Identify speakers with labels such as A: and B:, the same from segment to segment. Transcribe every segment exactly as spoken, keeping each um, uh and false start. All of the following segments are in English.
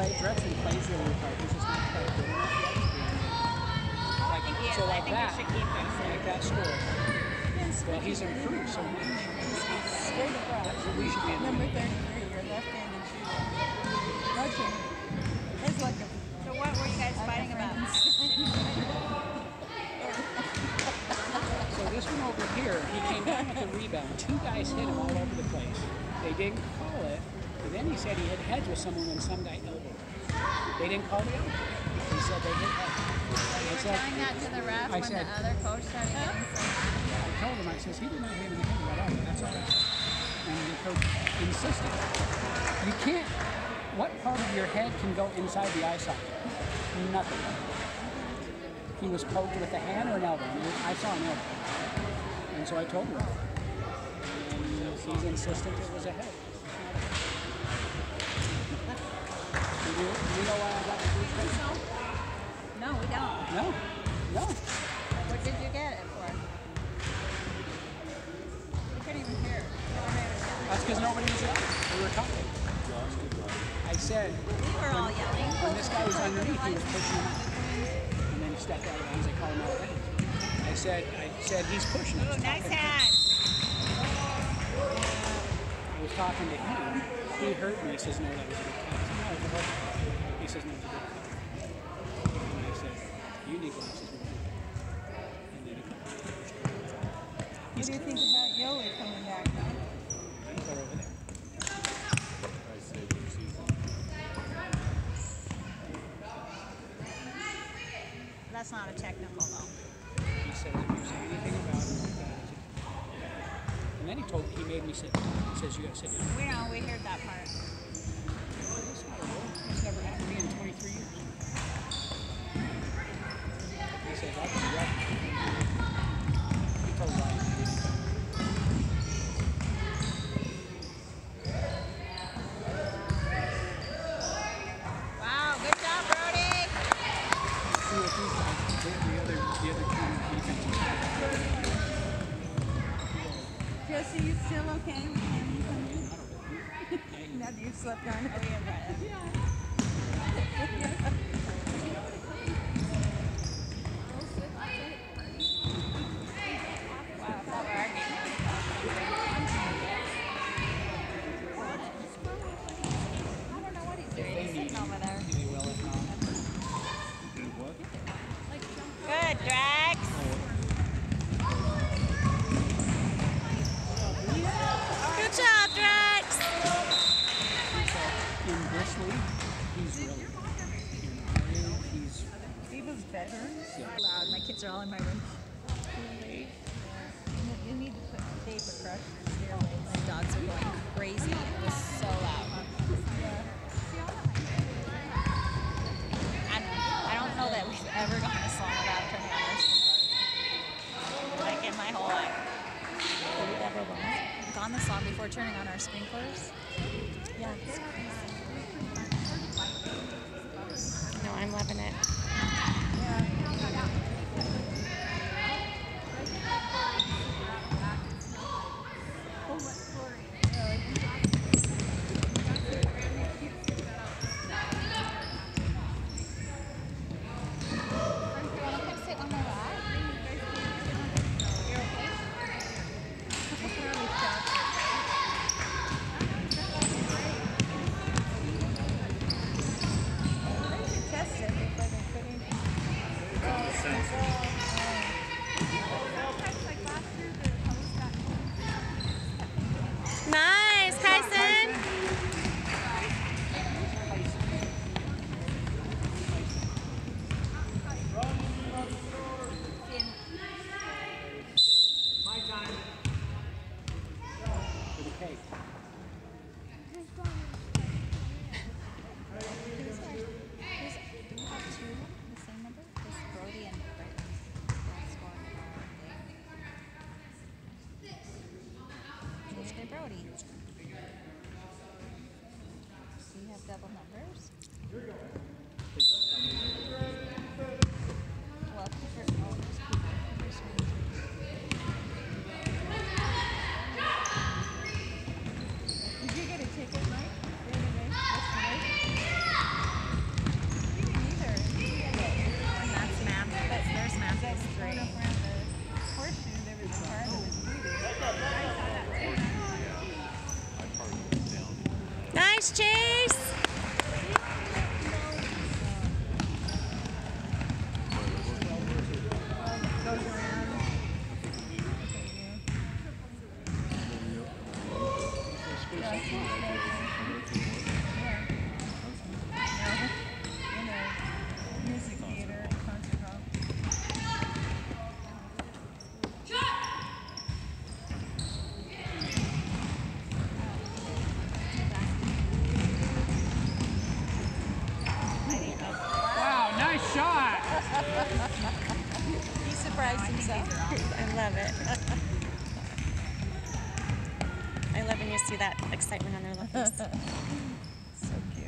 A: play, Drexel plays really hard. He's just not quite good enough yet. Like,
B: I think he is.
A: so like
B: I think
A: that,
B: you should keep him.
A: like that score. Well, he's improved so much.
C: Straight across.
A: We should be in
C: Number thirty-three, your left-handed shooter. Rushing. It's like a...
B: So what were you guys fighting about?
A: So this one over here, he came down with a rebound. Two guys hit him all over the place. They didn't call it. And then he said he hit heads with someone when some guy elbowed him. They didn't call the elbow. He said they hit heads.
B: You were telling that to the ref
A: I
B: when
A: said,
B: the other coach started getting some.
A: I told him, I says, he did not hit him in the head right over. That's all I said. And the coach insisted. You can't, what part of your head can go inside the eye socket? Nothing. He was poked with a hand or an elbow. And I saw an elbow. And so I told him. And he's insistent it was a head. Do you, do you know why I got the blue face?
B: No, we don't.
A: No. No.
B: What did you get it for? We couldn't even hear.
A: That's because nobody was yelling. We were talking. I said,
B: We were all yelling.
A: when this guy was underneath, he was pushing him out. And then he stepped out of bounds. They called him out of bounds. I said, I said, he's pushing him.
B: Ooh, nice hat.
A: I was talking to him. He heard me. He says, no, that was a good catch. No, it was a good catch. He says, no, it was a good catch. And I said, you need glasses. And then he comes.
C: What do you think about Yoli coming back now?
A: They're over there.
B: That's not a technical though.
A: He said, if you say anything about it like that, and then he told he made me sit down. He says, you gotta sit down.
B: We know, we heard that part.
A: It's never happened to me in twenty-three years. He says, I've been ready. He told Ryan he didn't come.
B: Wow, good job, Brody.
A: See what these guys, the, the other, the other two defenses.
C: Jesse, you still okay? Now that you've slept on it.
B: Oh, yeah, right. Wow, that were arguing. I don't know what he's doing. He's sitting over there.
A: Maybe well, if not.
B: Good, Drax. Good job, Drax.
A: In this league, he's really good. In our league, he's
C: He was better.
B: Loud. My kids are all in my room.
C: You need to put David Crush in stairways.
B: My dogs are going crazy. It was so loud. And I don't know that we've ever gone a song without turning on our sprinklers. Like in my whole life. We've ever gone the song before turning on our sprinklers? Yeah, it's crazy. No, I'm loving it.
D: Nice, Kyson.
A: my time. For the cake.
B: Brody. Do you have double numbers? Well, for all those people, there's one, two,
C: Did you get a ticket, Mike? The other day? Yesterday?
D: Nice, Chase.
C: Music theater, concert hall.
A: Wow, nice shot.
B: He surprised himself.
D: I love it. I love when you see that excitement on their little face.
C: So cute.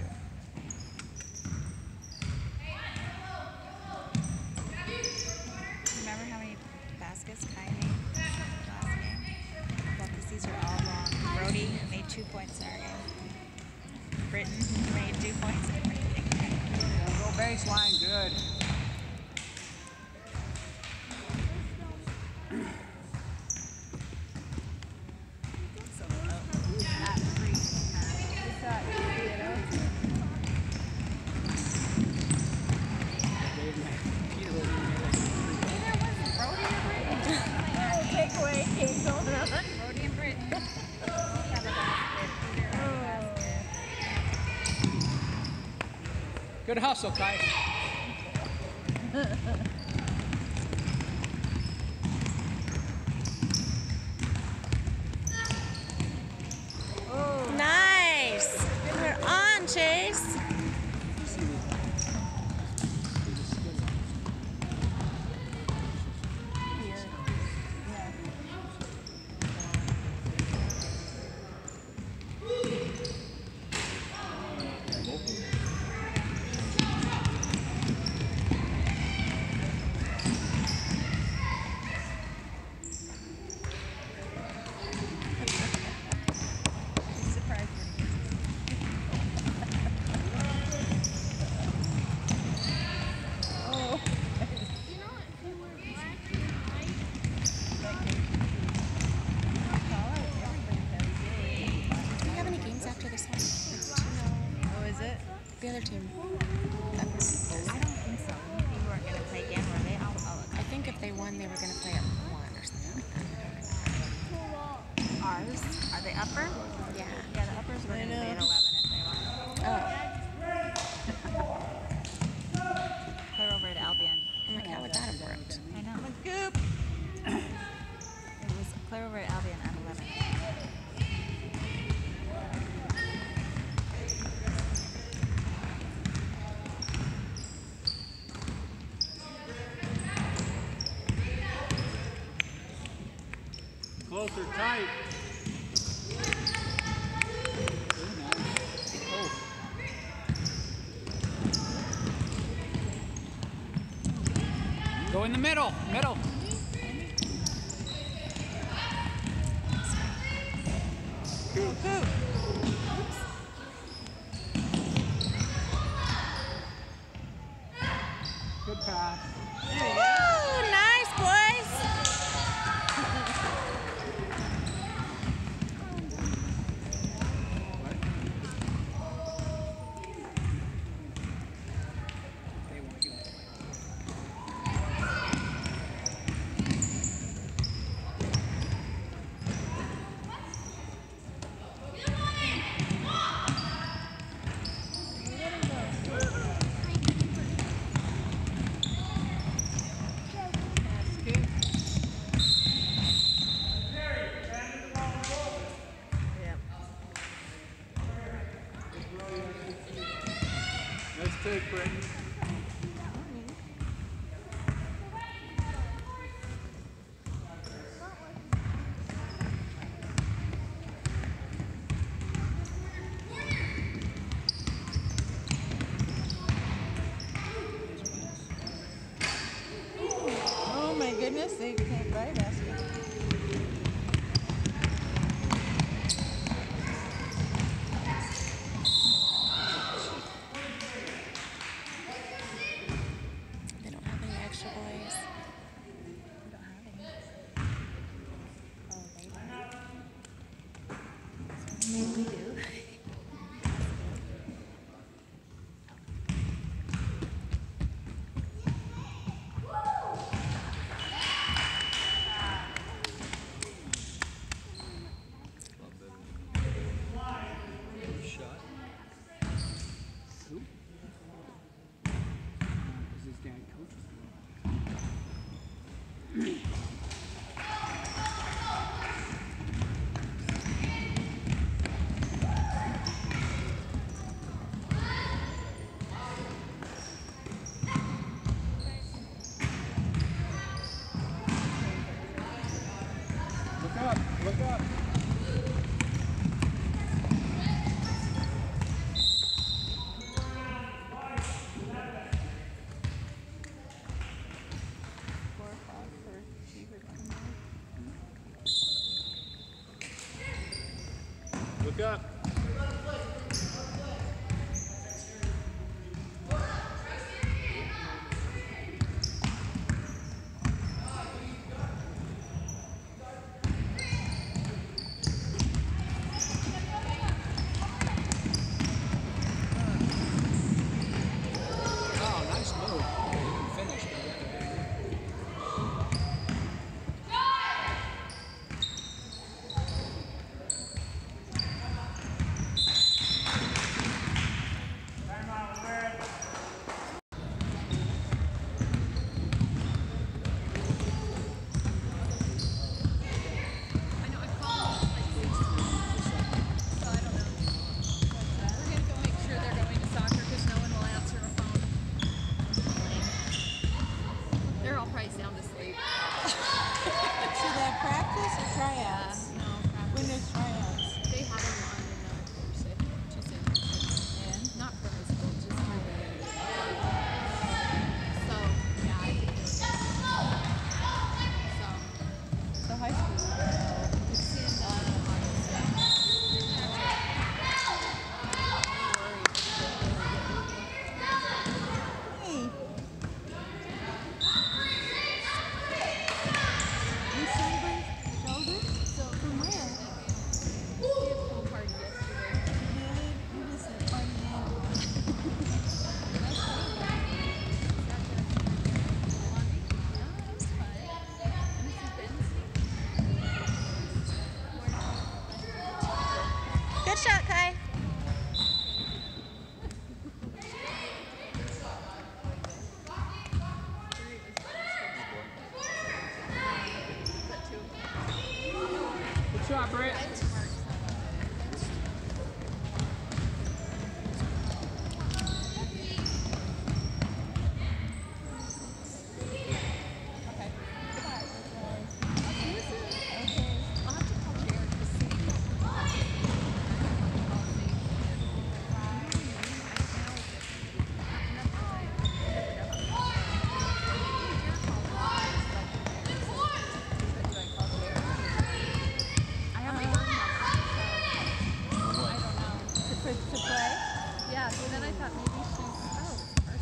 B: Remember how many baskets Kai made last game? Well, because these are all wrong. Brody made two points in our game. Britton made two points in our game.
A: Go baseline, good.
B: So, oh, at three.
C: Takeaway game going on.
B: Brody and Britton both have a basket. Either have a basket.
A: Good hustle, Kai.
D: Nice. We're on, Chase.
B: He's surprised when he gets
D: Do we have any games after this one? Like two?
B: Oh, is it?
D: The other team.
B: I don't think so. You weren't going to play again, were they? I'll, I'll look.
D: I think if they won, they were going to play at one or something like that.
B: Ours? Are they upper?
D: Yeah.
B: Yeah, the uppers were going to play at eleven if they won.
D: Oh,
B: Clear over at Albion.
D: I'm like, how would that have worked?
B: I know. Goop! It was clear over at Albion at eleven.
E: Closer, tight.
A: Go in the middle, middle. Good pass.
D: Woo! Nice, boys.
A: They want you.
E: Nice take, Britton.
C: Oh my goodness, they can't buy a basket.
D: They don't have any extra boys.
B: Oh, they do. Maybe we do.
E: Look up.
A: Oh, nice move. Didn't finish, but yeah.
C: I know, I called like six times, so I don't know. We're gonna go make sure they're going to soccer because no one will answer a phone. They're all probably sound asleep.
F: So that practice or tryouts?
C: No,
F: When there's tryouts.
C: they had a one in another sick, two sick. And not from the school, just from the So, yeah, I think they're good. So,
F: So high school.
C: it's in uh, August.
F: Hey. You sunburned shoulder?
C: So,
F: From where?
C: we had a pool party yesterday.
F: Really? You just a party animal.
D: Good shot, Kai.
A: Good shot, Britt.
F: To, to play?
C: Yeah, so then I thought maybe she's oh,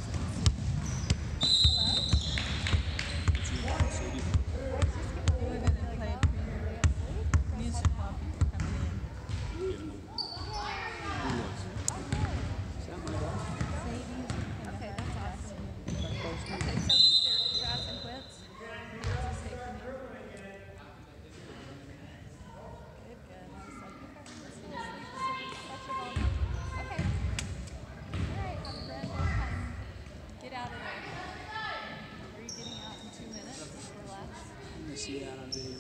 F: We were gonna play music while people coming in. Sadie.
C: okay, that's awesome. Okay, so who's there? Joss and Quince? What's his name for me? Good, good. I was like, okay, let's go sleep. So it's such a long Okay. All right, have a grand old time. Get out of there. Are you getting out in two minutes or less?
A: Let me see that on video.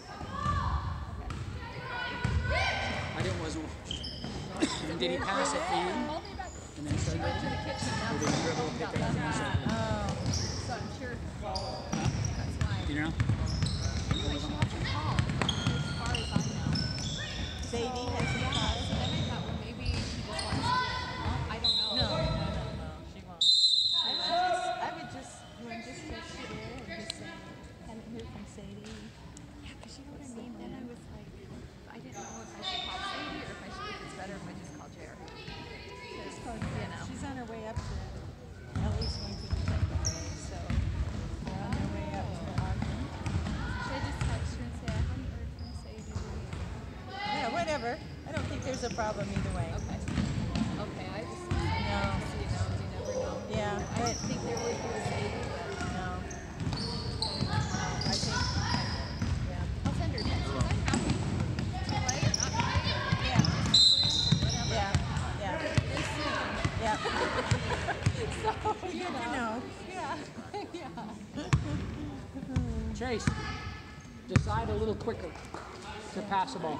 A: I didn't wasn't And did he pass it to you?
C: Hold me back.
A: And then
C: She
A: start
C: went to the kitchen.
A: Or
C: That's
A: did you
C: why
A: dribble,
C: I
A: pick
C: got
A: it up, and
C: left.
A: shot?
F: Oh.
C: So I'm sure that's
A: Do you
C: why.
A: know?
C: Anyway, she wants to call, as far as I know.
F: Sadie
C: So,
F: has a
C: yeah,
F: call.
C: so then I thought, well, maybe she just wants to, I don't know.
F: No, no, no, no, she won't. I would just, I would just, you want just text her and just say, haven't heard from Sadie.
C: Yeah, because you know what I mean? Then I was like, I didn't know if I should call Sadie or if I should, if it's better if I just call Jer. Because, you know.
F: She's on her way up to, Ellie's going to the today, so they're on their way up to Ogden.
C: Should I just text her and say, I haven't heard from Sadie?
F: Yeah, whatever. I don't think there's a problem either way.
C: Okay. Okay, I just, you know, you never know.
F: Yeah,
C: I
F: but
C: didn't think there would be a Sadie, but
F: no. No, I think, yeah.
C: I'll send her a text because I'm happy to play or not play or
F: Yeah,
C: whatever.
F: yeah, yeah,
C: This soon.
F: yeah.
C: So, you
F: You
C: know.
F: know.
C: Yeah. Yeah.
A: Chase, decide a little quicker to pass the ball.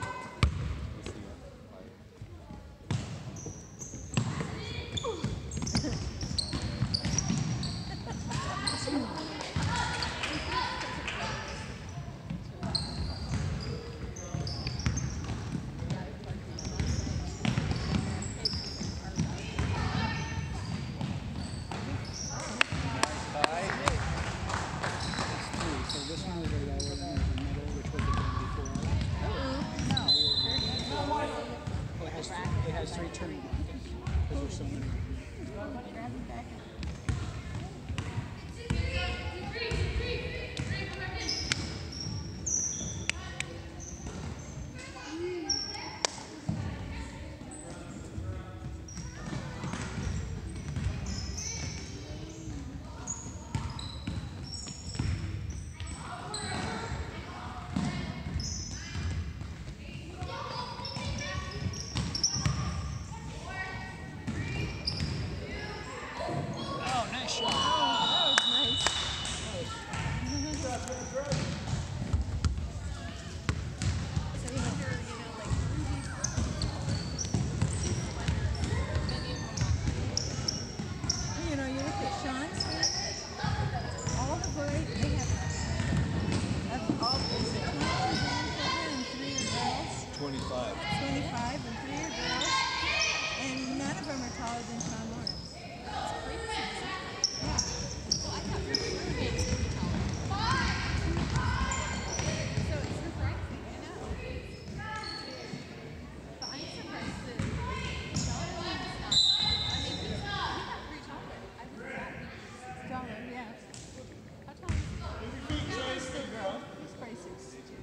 A: So this one was right over there in the middle, which was the game before. has it has three turning brackets because there's so many.
F: Grab it back.
A: Oh, nice shot.
F: Oh, that was nice.
C: So you wonder, you know, like Ruby's
F: You know, you look at Sean's family, all the boys, they have, have all, is it twenty-two grandchildren and three are girls?
E: twenty-five.
F: twenty-five and three are girls, and none of them are taller than Sean Lawrence. Yeah.
C: well, I thought Ruby Ruby was gonna be taller. So it's surprising, I know. But I'm surprised that Jonathan is not. I mean, he's he got pretty tall, but I was that he's
F: Taller, yeah.
C: how tall is he?
F: He's a big girl. He's probably six two.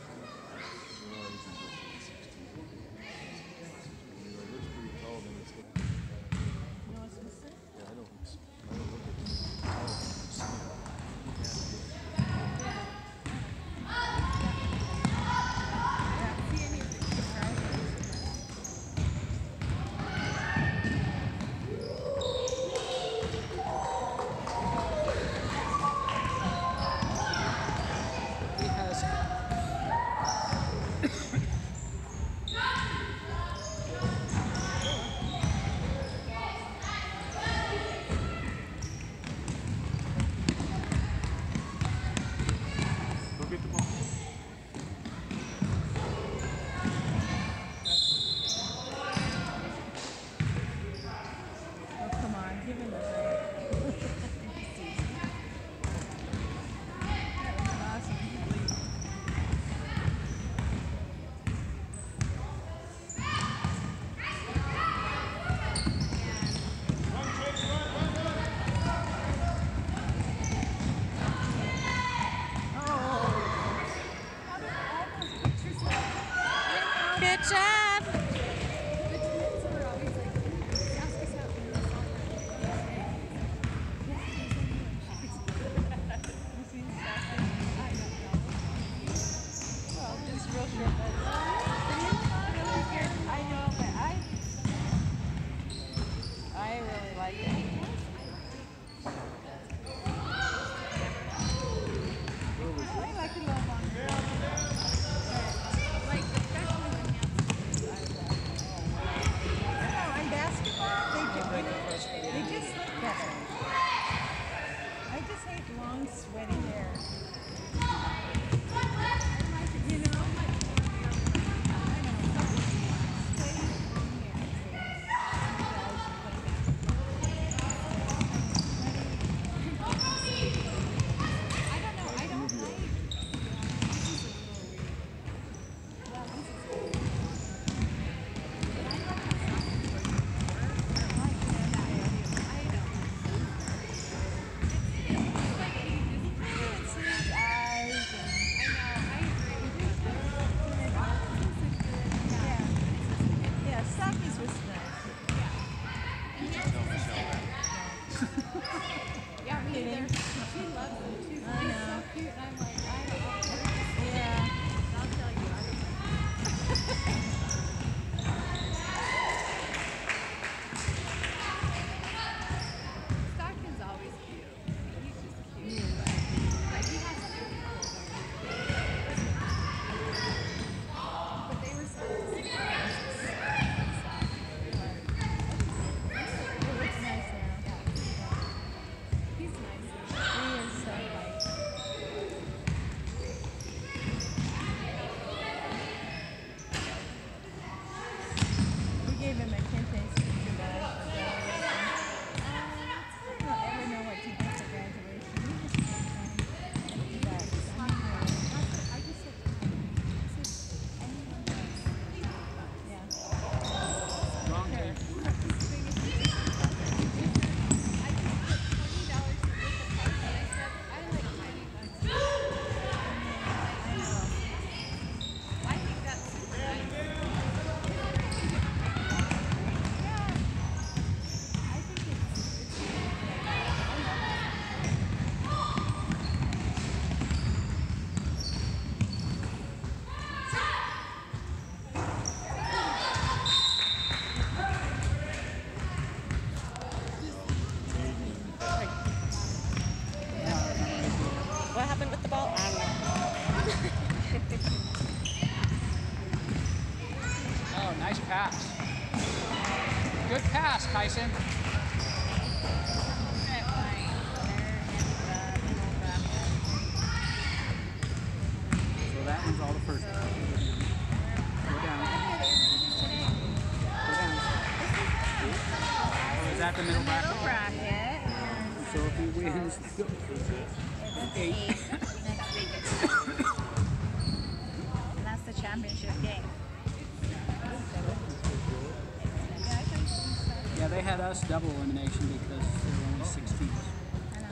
F: No assistant? Yeah, see any of the drivers.
A: He has
E: Go get the ball.
F: Oh, come on, give him a break. That was awesome. Oh. How did all those pictures look?
B: Good job.
C: The twins were always like, ask us out when we saw them.
F: You see Saturday? I don't know. Well, just real short, but really good. I know, but I, I really like it. I like it a little longer.
C: Like, especially when Nancy
F: I know, in basketball, they just, you know, they just, that's it. I just hate long, sweaty hair. You know? I know. Sweaty
C: I don't know, I don't like.
F: Yeah, Stockies was nice.
C: Yeah, me either. She loves them too. He's
F: I know.
C: so cute, and I'm like, I don't know.
F: Yeah.
C: I'll tell you everything. Stockton's always cute. He's just cute. But, but he has to be But they were so
A: pass. Good pass, Tyson. So that one's all the first one. Go down. Go down. Oh, is that the middle bracket?
B: Middle bracket.
A: So if he wins,
B: It's eight. Next week it's and that's the championship game.
A: yeah, they had us double elimination because there were only six teams.
B: I know.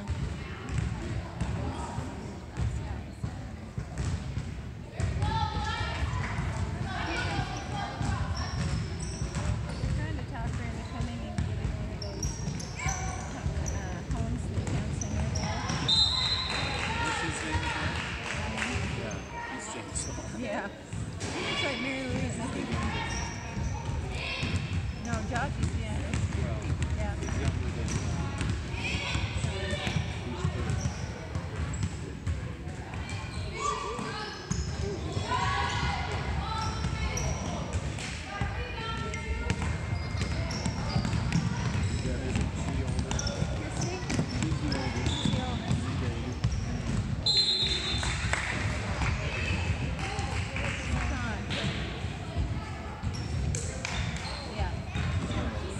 F: Trying to talk her into coming and getting one of those uh, homes that counts in there.
A: What's his name again? Yeah, he's James Saul.
F: Yeah. It's like Mary Louise, I think. No, Jockey's, yeah.
A: Well,
F: Yeah.
A: he's younger than he's thirty. Yeah, isn't she older?
F: Christy?
A: She's the oldest.
F: She's the oldest. Sean. Yeah.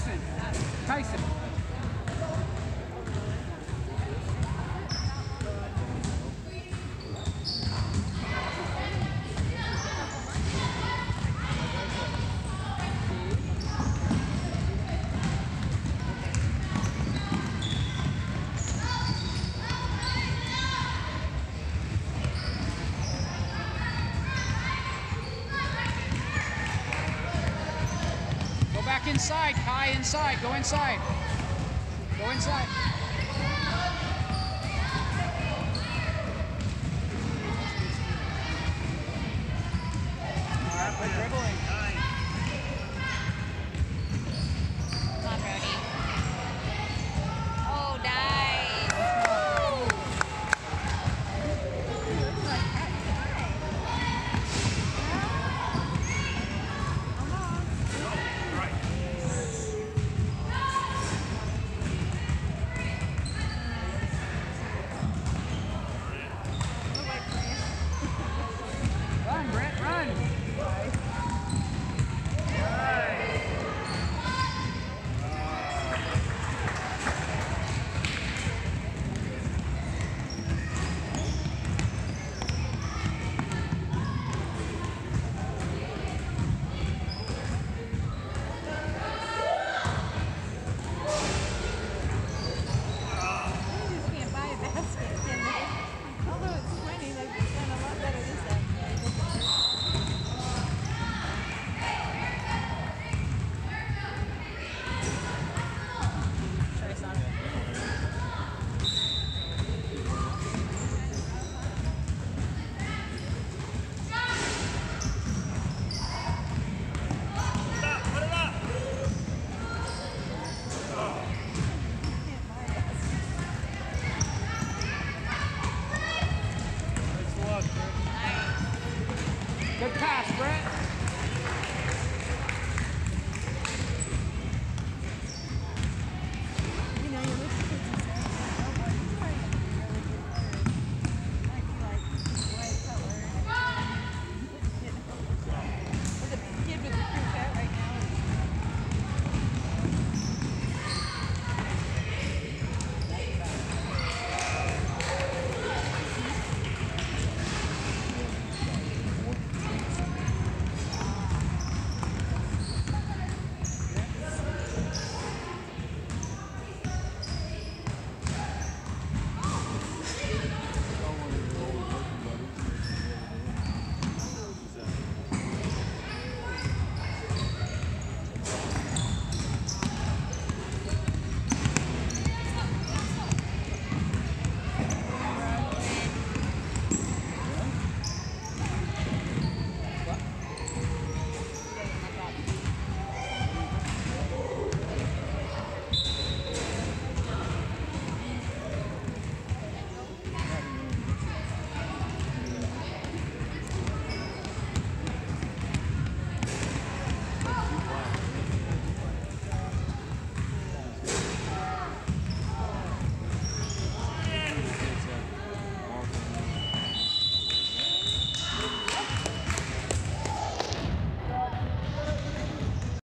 A: Tyson. Tyson. Go back inside, Kai, inside. Go inside. Go inside. All right, quit dribbling.